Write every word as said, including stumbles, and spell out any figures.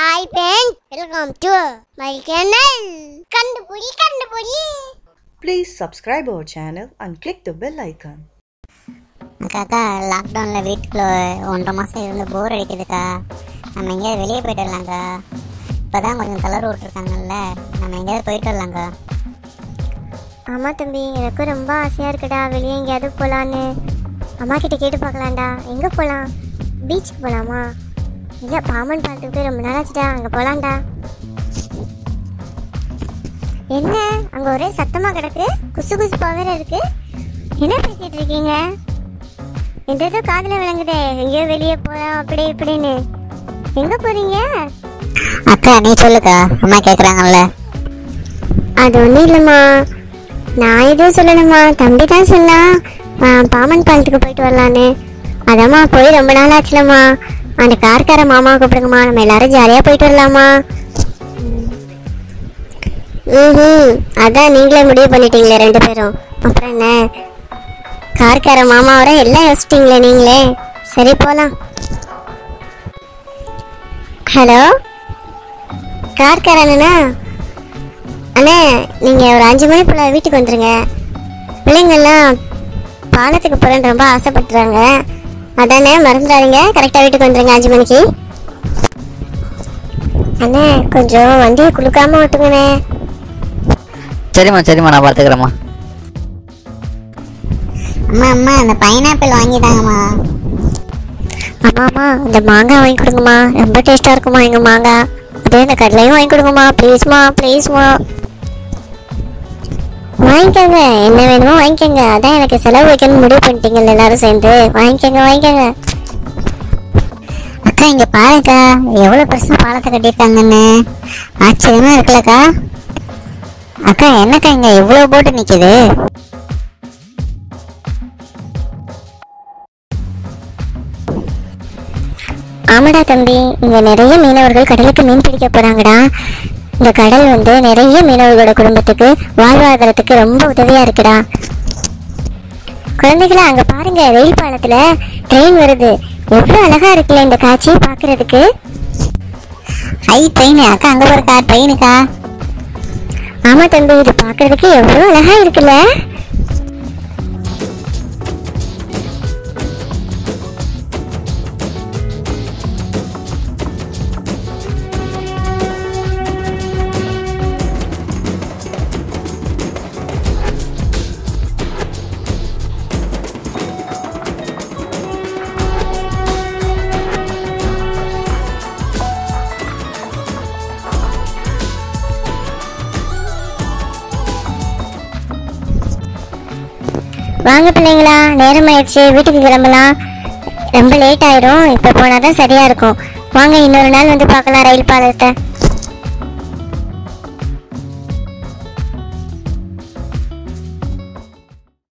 Hi friends, welcome to my channel. Kandupuri Kandupuri. Please subscribe our channel and click the bell icon. அக்கா லாக்டவுனில் வீட்டுக்குள்ள ஒன்றரை மாதம் இருந்து போர் அடிக்குதுக்கா. நம்ம எங்கேயாவது வெளியே போய்ட்டு வரலாங்க்கா. இப்போ தான் கொஞ்சம் தளர்வு விட்ருக்காங்கல்ல, நம்ம எங்கேயாவது போயிட்டு வரலாங்க்கா. ஆமாம் தம்பி, எனக்கும் ரொம்ப ஆசையாக இருக்குடா வெளியே எங்கேயாவது போகலான்னு. அம்மா கிட்ட கேட்டு பார்க்கலாம்டா. எங்கே போகலாம்? பீச்சுக்கு போகலாமா? இல்லை பாமன் பாலத்துக்கு போய் ரொம்ப நாள் ஆச்சுடா, அங்கே போகலாம்டா. என்ன அங்கே ஒரே சத்தமாக கிடக்கு, குசு குசு பவர் இருக்கு. என்ன பேசிகிட்டு இருக்கீங்க? எந்த ஏதோ காதில் விளங்குதே, எங்கேயோ வெளியே போகலாம் அப்படி இப்படின்னு. எங்கே போகிறீங்க? அக்கா நீ சொல்லுக்கா, அம்மா கேட்குறாங்கல்ல. அது ஒன்றும் இல்லைம்மா, நான் எதுவும் சொல்லணும்மா, தம்பி தான் சொன்னான் பாமன் பாலத்துக்கு போயிட்டு வரலான்னு. அதாம்மா போய் ரொம்ப நாள் ஆச்சுலம்மா. அந்த கார்கார மாமாவை கூப்பிடுங்கம்மா, நம்ம எல்லாரும் ஜாலியாக போயிட்டு வரலாமா? ம் அதான் நீங்களே முடிவு பண்ணிட்டீங்களே ரெண்டு பேரும். அப்புறம் என்ன, கார்கார மாமாவோட எல்லாம் யோசிச்சிட்டீங்களே நீங்களே. சரி போகலாம். ஹலோ கார்காரண்ணா? அண்ணே நீங்கள் ஒரு அஞ்சு மணி போல் வீட்டுக்கு வந்துடுங்க. பிள்ளைங்கள்லாம் பாலத்துக்கு போகிறேன்னு ரொம்ப ஆசைப்பட்டுறாங்க. அதானே, மறந்துடாதீங்க, கரெக்டாக வீட்டுக்கு வந்துடுங்க அஞ்சு மணிக்கு. அண்ணே கொஞ்சம் வண்டியை குளுக்காமல் ஓட்டுங்கண்ணே. சரிம்மா சரிம்மா, நான் பார்த்துக்கிறேம்மா. அம்மா அம்மா அந்த பைனாப்பிள் வாங்கிட்டாங்கம்மா. அம்மா அம்மா இந்த மாங்காய் வாங்கி கொடுங்கம்மா, ரொம்ப டேஸ்ட்டாக இருக்குமா எங்கள் மாங்காய். அதே இந்த கடலையும் வாங்கி கொடுங்கம்மா, ப்ளீஸ்மா ப்ளீஸ்மா. வாங்கிக்கோங்க, என்ன வேணுமோ வாங்கிக்கோங்க. அதான் எனக்கு செலவு வைக்கணும்னு முடிவு பண்ணிட்டீங்கல்ல எல்லாரும் சேர்ந்து. வாங்கிக்கோங்க வாங்கிக்கோங்க. அக்கா இங்கே பாருக்கா, எவ்வளோ பெருசாக பாலத்தை கட்டியிருக்காங்கன்னு ஆச்சரியமாக இருக்குல்லக்கா. அக்கா என்னக்கா இங்கே எவ்வளோ போட்டு நிற்கிது? ஆமாடா தம்பி, இங்கே நிறைய மீனவர்கள் கடலுக்கு மீன் பிடிக்க போகிறாங்கடா. இந்த கடல் வந்து நிறைய மீனவர்களோட குடும்பத்துக்கு வாழ்வாதாரத்துக்கு ரொம்ப உதவியாக இருக்குடா. குழந்தைகளா அங்கே பாருங்க, ரயில் பாலத்தில் ட்ரெயின் வருது. எவ்வளோ அழகா இருக்குல்ல இந்த காட்சி பார்க்கறதுக்கு. ஹை ட்ரெயின் அக்கா, அங்கே போகிறக்கா ட்ரெயினுக்கா. ஆமா தம்பி, இது பார்க்கறதுக்கு எவ்வளோ அழகா இருக்குல்ல. வாங்க பிள்ளைங்களா, நேரம் ஆயிடுச்சு, வீட்டுக்கு கிளம்பலாம். ரொம்ப லேட் ஆயிரும், இப்போ போனால் தான் சரியா இருக்கும். வாங்க இன்னொரு நாள் வந்து பார்க்கலாம் ரயில் பாலத்தை.